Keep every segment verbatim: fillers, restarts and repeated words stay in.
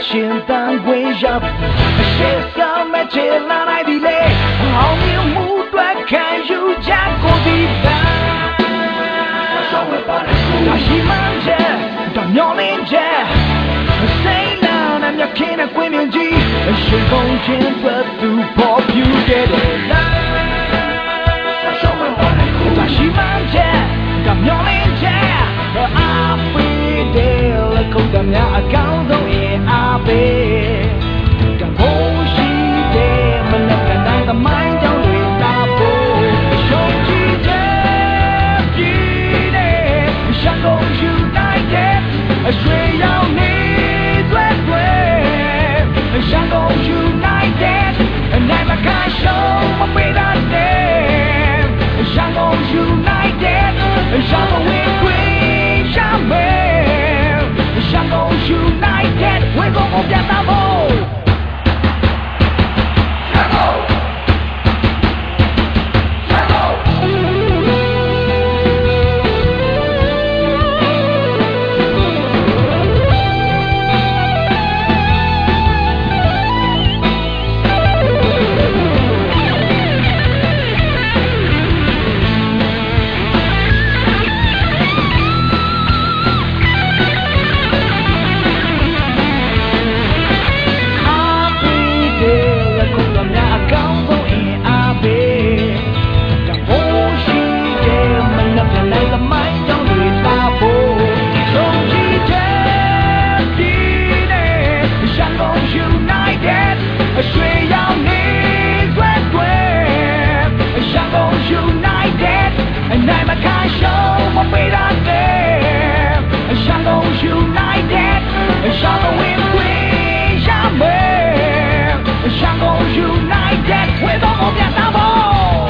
ရှင်သန်ခွင့်ရရှေ့ဆောင်မဲ့ချင်လာနိုင်သည်လေအောင်မြင်မှုအတွက်ခံယူချက်ကိုဒီပါဆောင်ရပါနဲ့ဒါရှိမှန်းချက်ဒါမျောလင်းချက်စိတ်နာနဲ့မြခင်နဲ့ကွင်းမြင်ကြီးရှင်ကုန်ခြင်းအတွက်သူပေါ်ပြူခဲ့တယ်လားဆောင်ရပါနဲ့ဒါရှိမှန်းချက်ဒါမျောလင်းချက်အားပေးတယ်ခုတ်တည်းအကောင်းဆုံးအင်အားပေးတဘုံရှိတယ်မနက်ကတိုင်းသမိုင်းကြောင့်တွေလာဖို့ရှုံးကြည့်တယ်ပြည်တယ်ရှမ်းကုန်ယူနိုင်တယ်အရွှေရောင်နေတွေတွေရှမ်းကုန်ယူနိုင်တယ်နိုင်မကရှုံးမပေးတတ်တယ်ရှမ်းကုန်ယူနိုင်တယ်ရှမ်းကုန်ဝင်ခွင့်ရှမ်းမဲShango United, we're gonna get them all. Shango, Shango. United, Shango win queen, Shango, Shango United, we're gonna get them all.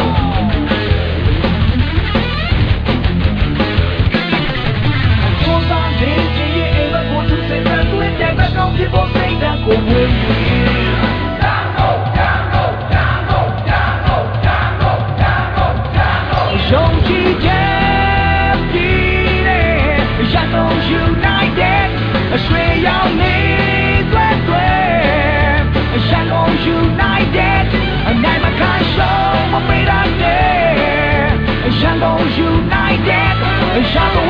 Hold on, did you ever go to say that with that back on people say that go win queen? Shango, Shango, Shango, Shango, Shango, Shango, Shango. Shango United, Australia needs West West. Shango United, and I'm a kind show, I'm afraid I'm dead. Shango United, Shango